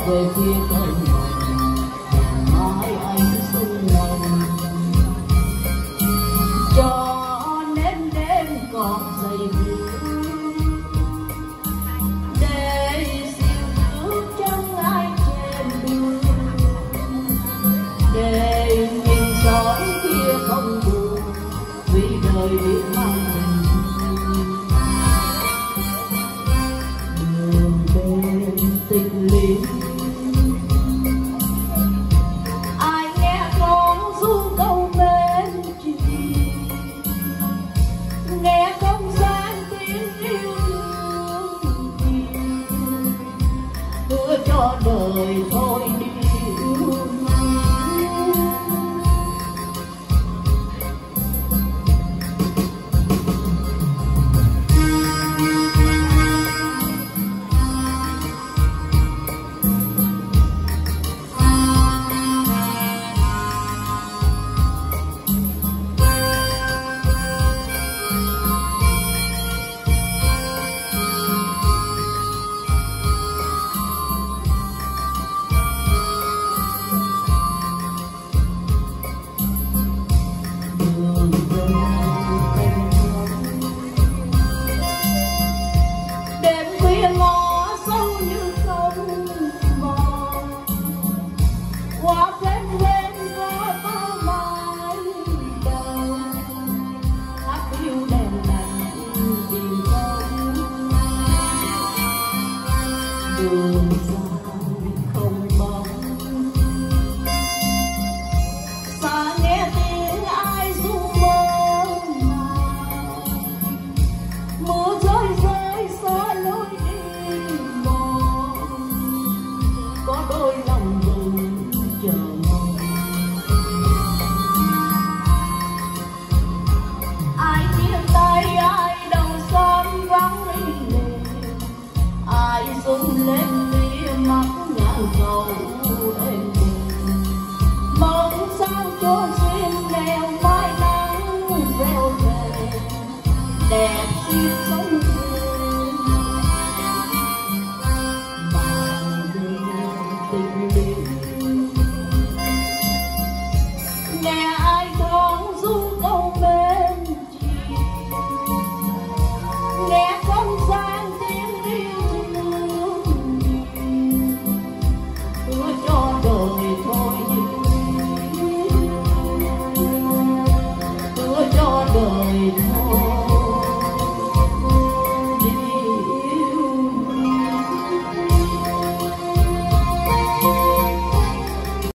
về phía cánh mãi anh sung lòng, cho nên đêm còn dày view để xin bước trong ai trên đường, để nhìn gió kia không buồn vì đời biết mang tịch liêu. Ai nghe con ru câu bên chị, nghe không gian tiếng yêu thương, hứa cho đời thôi đi. Qua phên lên có bao mãi đầu, hát yêu đèn lạnh tìm không, đường dài không bóng, xa nghe tiếng ai ru mơ màng, mưa rơi rơi xóa lối đi mòn, có đôi lòng buồn chờ mong. Ai chia tay ai đầu xóm vắng lìa, ai rung lên lia mắt nhãn cầu em mong sao cho duyên nghèo mãi nắng gieo về đẹp duyên sống nghe ai thoáng ru câu bên chị, nghe không gian tiếng yêu thương, hứa cho đời thôi đi, hứa cho đời thôi.